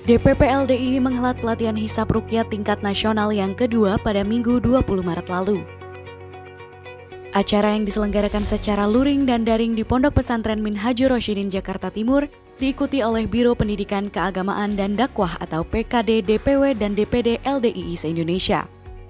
DPP LDII menghelat pelatihan hisab ruqyah tingkat nasional yang kedua pada Minggu 20 Maret lalu. Acara yang diselenggarakan secara luring dan daring di Pondok Pesantren Minhajur Rosyidin Jakarta Timur diikuti oleh Biro Pendidikan Keagamaan dan Dakwah atau PKD DPW dan DPD LDII se-Indonesia.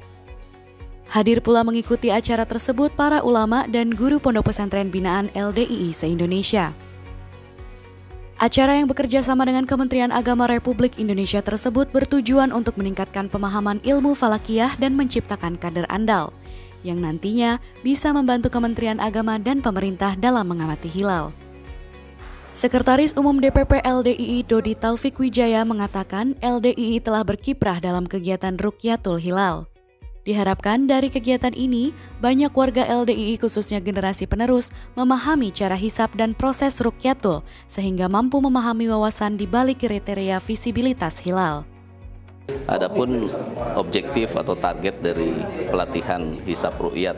Hadir pula mengikuti acara tersebut para ulama dan guru Pondok Pesantren Binaan LDII se-Indonesia. Acara yang bekerja sama dengan Kementerian Agama Republik Indonesia tersebut bertujuan untuk meningkatkan pemahaman ilmu falakiyah dan menciptakan kader andal, yang nantinya bisa membantu Kementerian Agama dan pemerintah dalam mengamati hilal. Sekretaris Umum DPP LDII Dodi Taufik Wijaya mengatakan LDII telah berkiprah dalam kegiatan Ruqyatul Hilal. Diharapkan dari kegiatan ini, banyak warga LDII khususnya generasi penerus memahami cara hisab dan proses Ruqyatul sehingga mampu memahami wawasan di balik kriteria visibilitas hilal. Adapun objektif atau target dari pelatihan hisab ruqyah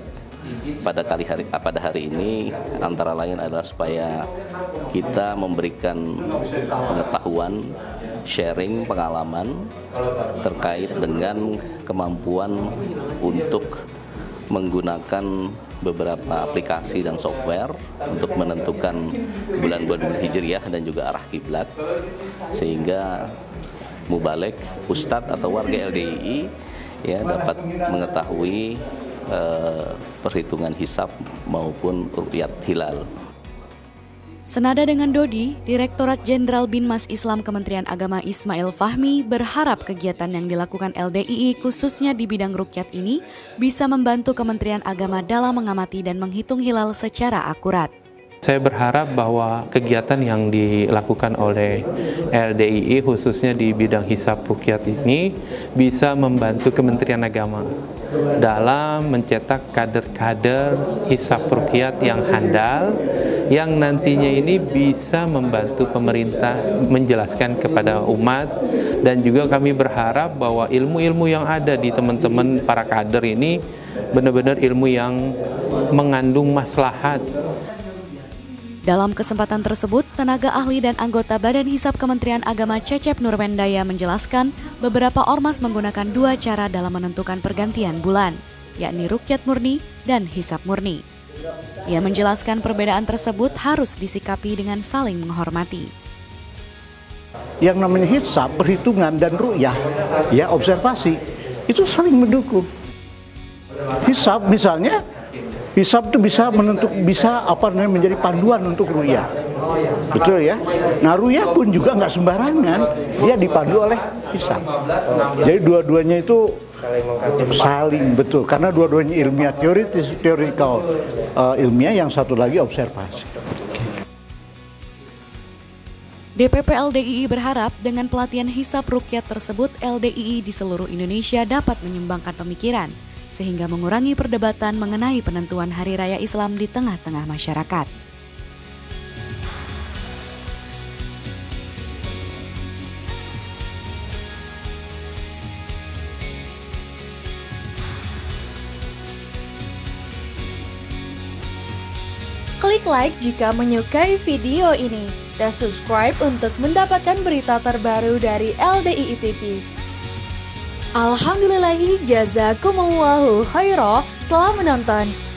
pada hari ini antara lain adalah supaya kita memberikan pengetahuan, sharing pengalaman terkait dengan kemampuan untuk menggunakan beberapa aplikasi dan software untuk menentukan bulan-bulan Hijriah dan juga arah kiblat, sehingga mubalek, ustadz atau warga LDII ya dapat mengetahui perhitungan hisab maupun ruqyat hilal. Senada dengan Dodi, Direktorat Jenderal Binmas Islam Kementerian Agama Ismail Fahmi berharap kegiatan yang dilakukan LDII khususnya di bidang ruqyat ini bisa membantu Kementerian Agama dalam mengamati dan menghitung hilal secara akurat. Saya berharap bahwa kegiatan yang dilakukan oleh LDII khususnya di bidang hisab ruqyat ini bisa membantu Kementerian Agama dalam mencetak kader-kader hisab ruqyat yang handal yang nantinya ini bisa membantu pemerintah menjelaskan kepada umat, dan juga kami berharap bahwa ilmu-ilmu yang ada di teman-teman para kader ini benar-benar ilmu yang mengandung maslahat. Dalam kesempatan tersebut, tenaga ahli dan anggota Badan Hisab Kementerian Agama Cecep Nurwendaya menjelaskan beberapa ormas menggunakan dua cara dalam menentukan pergantian bulan, yakni ruqyat murni dan hisab murni. Ia menjelaskan perbedaan tersebut harus disikapi dengan saling menghormati. Yang namanya hisab, perhitungan, dan ruqyah, ya observasi, itu saling mendukung. Hisab misalnya, hisab itu bisa menjadi panduan untuk ruqyah. Betul ya? Nah, ruqyah pun juga nggak sembarangan, dia dipandu oleh hisab. Jadi dua-duanya itu saling betul, karena dua-duanya ilmiah teoretikal ilmiah, yang satu lagi observasi. DPP LDII berharap dengan pelatihan hisab ruqyat tersebut LDII di seluruh Indonesia dapat menyumbangkan pemikiran sehingga mengurangi perdebatan mengenai penentuan Hari Raya Islam di tengah-tengah masyarakat. Klik like jika menyukai video ini dan subscribe untuk mendapatkan berita terbaru dari LDII TV. Alhamdulillahi jazakumullahu khairah telah menonton.